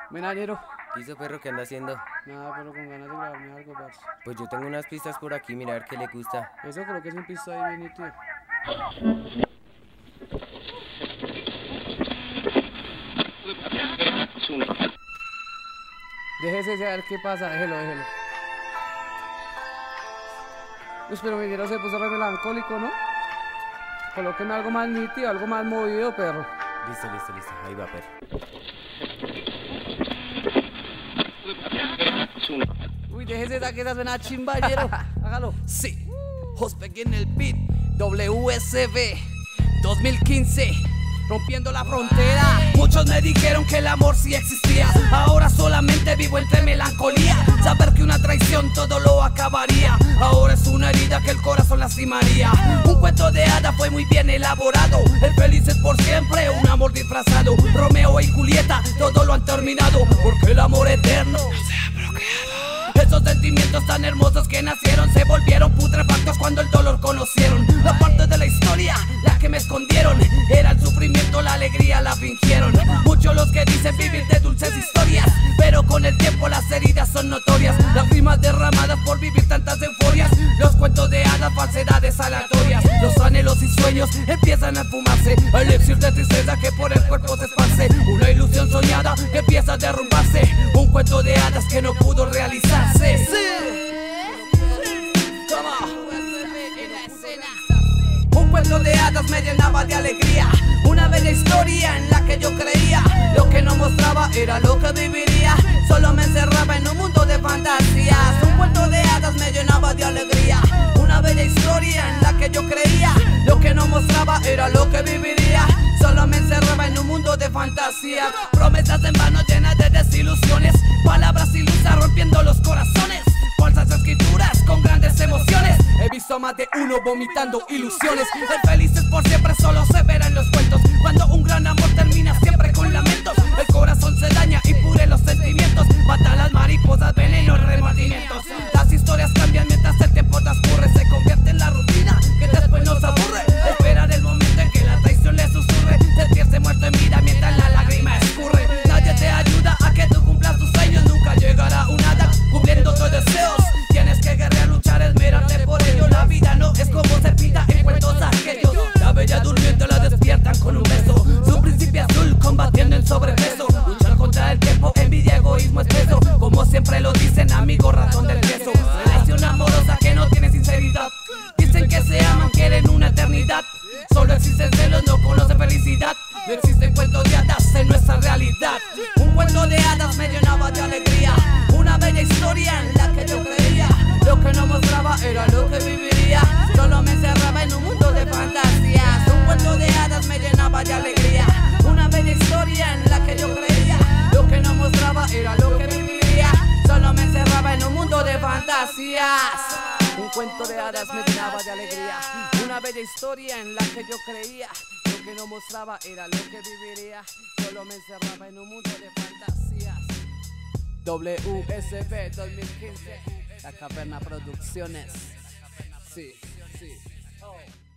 Menañero. ¿Qué hizo, perro? ¿Qué anda haciendo? Nada, pero con ganas de grabarme algo, parce. Pues yo tengo unas pistas por aquí, mira a ver qué le gusta. Eso creo que es un pisto ahí bien nítido. Déjese a ver qué pasa, déjelo. Uy, pero mi dinero se puso re melancólico, ¿no? Colóqueme algo más nítido, algo más movido, perro. Listo. Ahí va, perro. Uy, déjese esa que esa suena chimballero. Hágalo. Sí, Hospeg en el beat, WSB 2015, rompiendo la frontera. Muchos me dijeron que el amor sí existía, ahora solamente vivo entre melancolía. Saber que una traición todo lo acabaría, ahora es una herida que el corazón lastimaría. Un cuento de hada fue muy bien elaborado, el feliz es por siempre, un amor disfrazado. Romeo y Julieta todo lo han terminado, porque el amor eterno se ha bloqueado. Esos sentimientos tan hermosos que nacieron se volvieron putrefactos cuando el dolor conocieron. La parte de la historia, la que me escondieron, era el sufrimiento, la alegría la fingieron. Muchos los que dicen vivir de dulces historias, pero con el tiempo las heridas son notorias. Lágrimas derramadas por vivir tantas euforias, los cuentos de hadas, falsedades aleatorias. Los anhelos y sueños empiezan a esfumarse, elixir de tristeza que por el cuerpo se esparce. Una ilusión soñada que empieza a derrumbarse, un cuento de hadas que no pudo realizarse. Un cuento de hadas me llenaba de alegría, una bella historia en la que yo creía. Lo que no mostraba era lo que viviría, solo me encerraba en un mundo de fantasías. Un cuento de hadas me llenaba de alegría, una bella historia en la que yo creía. Lo que no mostraba era lo que viviría, solo me encerraba en un mundo de fantasía. Promesas en vano llenas de desilusiones, palabras ilusas rompiendo los corazones, falsas escrituras con grandes emociones. He visto a más de uno vomitando ilusiones. El feliz es por siempre solo se verá en los cuentos, cuando un gran amor termina siempre con lamentos. El corazón se daña y pudre los sentimientos, mata las mariposas, veneno, remordimientos. Las historias cambian mientras el tiempo transcurre, se convierte en la rutina que después nos aburre. Esperar el momento en que la traición le susurre, sentirse muerto en vida mientras la lágrima escurre. Nadie te ayuda a que tú cumplas tus sueños, nunca llegará un hada cumpliendo tus deseos. Tienes que guerrear, luchar, esmerarte por ello. La vida no es como se pinta en cuentos aquellos. La bella durmiente la despiertan con un beso, su príncipe azul combatiendo el sobrepeso. Luchar contra el tiempo, envidia, egoísmo, espeso, como siempre lo dicen, amigo, razón del queso. Relación amorosa que no tiene sinceridad, dicen que se aman, quieren una eternidad. Solo existen celos, no conocen felicidad. No existen cuentos de hadas en nuestra realidad. Un cuento de hadas me llenaba de alegría, una bella historia en la que yo creía. Lo que no mostraba era lo que viviría, solo me encerraba en un mundo de fantasías. Un cuento de hadas me llenaba de alegría, una bella historia en la que yo creía. Lo que no mostraba era lo que viviría, solo me encerraba en un mundo de fantasías. Un cuento de hadas me llenaba de alegría, una bella historia en la que yo creía. Lo que no mostraba era lo que viviría, solo me encerraba en un mundo de fantasías. WSB 2015, La Caverna Producciones. Sí. Oh.